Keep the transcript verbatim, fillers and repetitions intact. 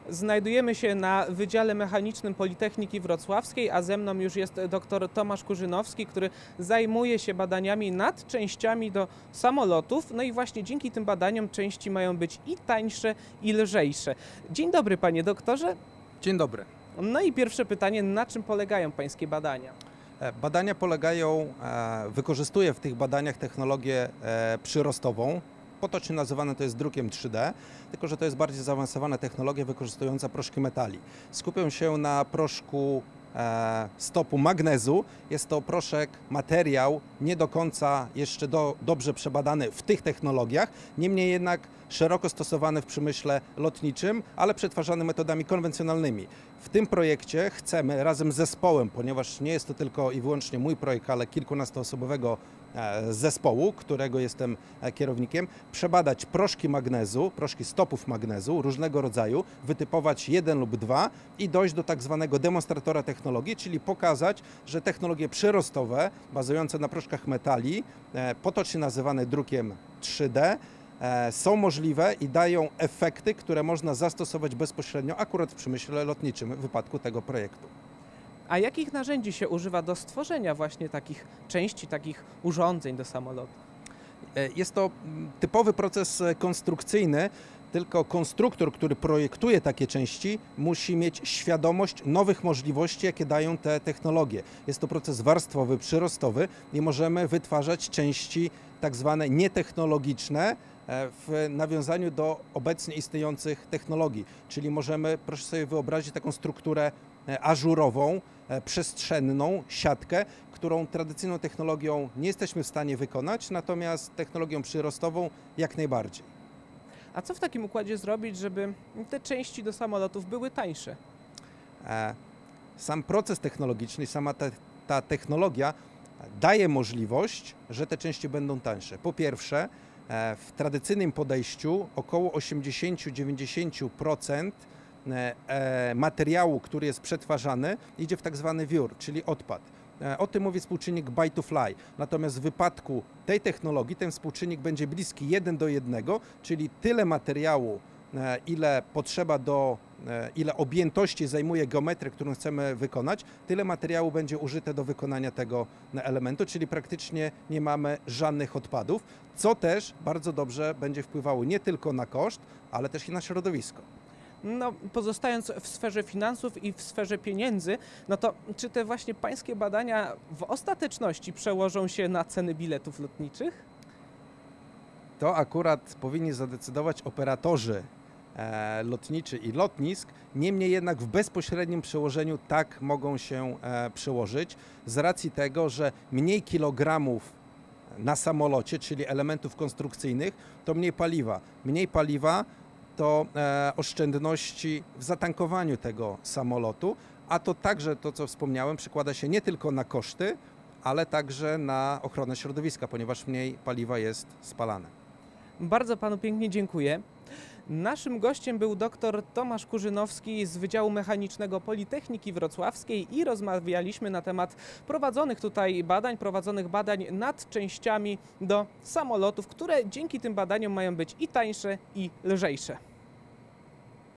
Znajdujemy się na Wydziale Mechanicznym Politechniki Wrocławskiej, a ze mną już jest dr Tomasz Kurzynowski, który zajmuje się badaniami nad częściami do samolotów. No i właśnie dzięki tym badaniom części mają być i tańsze, i lżejsze. Dzień dobry, panie doktorze. Dzień dobry. No i pierwsze pytanie, na czym polegają pańskie badania? Badania polegają, wykorzystuję w tych badaniach technologię przyrostową. Potocznie nazywane to jest drukiem trzy D, tylko że to jest bardziej zaawansowana technologia wykorzystująca proszki metali. Skupią się na proszku e, stopu magnezu. Jest to proszek, materiał nie do końca jeszcze do, dobrze przebadany w tych technologiach, niemniej jednak szeroko stosowany w przemyśle lotniczym, ale przetwarzany metodami konwencjonalnymi. W tym projekcie chcemy razem z zespołem, ponieważ nie jest to tylko i wyłącznie mój projekt, ale kilkunastoosobowego zespołu, którego jestem kierownikiem, przebadać proszki magnezu, proszki stopów magnezu różnego rodzaju, wytypować jeden lub dwa i dojść do tak zwanego demonstratora technologii, czyli pokazać, że technologie przyrostowe bazujące na proszkach metali, potocznie nazywane drukiem trzy D, są możliwe i dają efekty, które można zastosować bezpośrednio akurat w przemyśle lotniczym w wypadku tego projektu. A jakich narzędzi się używa do stworzenia właśnie takich części, takich urządzeń do samolotu? Jest to typowy proces konstrukcyjny, tylko konstruktor, który projektuje takie części, musi mieć świadomość nowych możliwości, jakie dają te technologie. Jest to proces warstwowy, przyrostowy i możemy wytwarzać części tak zwane nietechnologiczne w nawiązaniu do obecnie istniejących technologii. Czyli możemy, proszę sobie wyobrazić, taką strukturę ażurową, przestrzenną siatkę, którą tradycyjną technologią nie jesteśmy w stanie wykonać, natomiast technologią przyrostową jak najbardziej. A co w takim układzie zrobić, żeby te części do samolotów były tańsze? Sam proces technologiczny, sama te, ta technologia daje możliwość, że te części będą tańsze. Po pierwsze, w tradycyjnym podejściu około osiemdziesiąt do dziewięćdziesięciu procent materiału, który jest przetwarzany, idzie w tak zwany wiór, czyli odpad. O tym mówi współczynnik buy to fly. Natomiast w wypadku tej technologii ten współczynnik będzie bliski jeden do jednego, czyli tyle materiału, ile potrzeba do, ile objętości zajmuje geometria, którą chcemy wykonać, tyle materiału będzie użyte do wykonania tego elementu, czyli praktycznie nie mamy żadnych odpadów, co też bardzo dobrze będzie wpływało nie tylko na koszt, ale też i na środowisko. No, pozostając w sferze finansów i w sferze pieniędzy, no to czy te właśnie pańskie badania w ostateczności przełożą się na ceny biletów lotniczych? To akurat powinni zadecydować operatorzy e, lotniczy i lotnisk, niemniej jednak w bezpośrednim przełożeniu tak mogą się e, przełożyć z racji tego, że mniej kilogramów na samolocie, czyli elementów konstrukcyjnych, to mniej paliwa. Mniej paliwa to e, oszczędności w zatankowaniu tego samolotu, a to także to, co wspomniałem, przekłada się nie tylko na koszty, ale także na ochronę środowiska, ponieważ mniej paliwa jest spalane. Bardzo panu pięknie dziękuję. Naszym gościem był dr Tomasz Kurzynowski z Wydziału Mechanicznego Politechniki Wrocławskiej i rozmawialiśmy na temat prowadzonych tutaj badań, prowadzonych badań nad częściami do samolotów, które dzięki tym badaniom mają być i tańsze, i lżejsze.